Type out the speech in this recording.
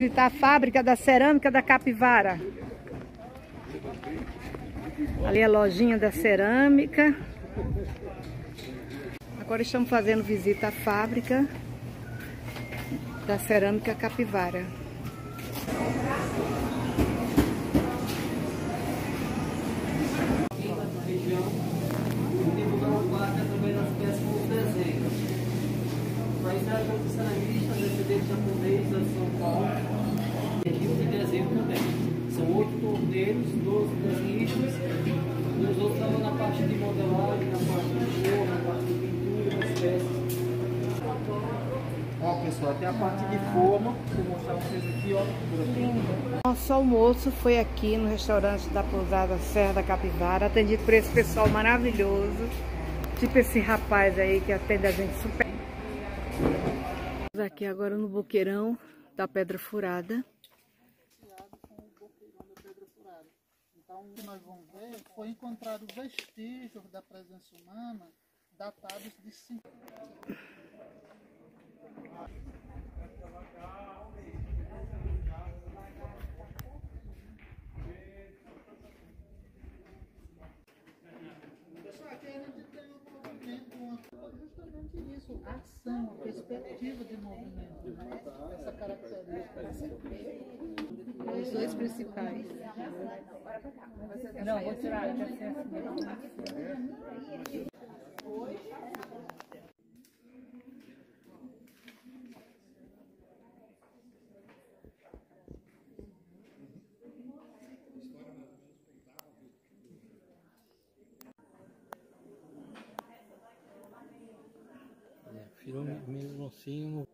Visitar a fábrica da cerâmica da Capivara. Ali é a lojinha da cerâmica. Agora estamos fazendo visita à fábrica da cerâmica Capivara. Mas a tradicionalista, descendente japonês de São Paulo, e livro de desenho também. São 8 torneiros, 12 desenhistas, e os outros estavam na parte de modelagem, na parte de cor, na parte de pintura, das peças. Ó pessoal, tem a parte de forma, vou mostrar pra vocês aqui, ó. Nosso almoço foi aqui no restaurante da pousada Serra da Capivara, atendido por esse pessoal maravilhoso, tipo esse rapaz aí que atende a gente super. Aqui agora no boqueirão da Pedra Furada. Com o boqueirão da Pedra Furada. Então, o que nós vamos ver foi encontrar vestígios da presença humana datados de 5. Pessoal, aqui a gente tem um movimento, justamente isso, a ação, a perspectiva de movimento, né? Essa característica. Os dois principais. Não, vou tirar. Filme mesmo assim.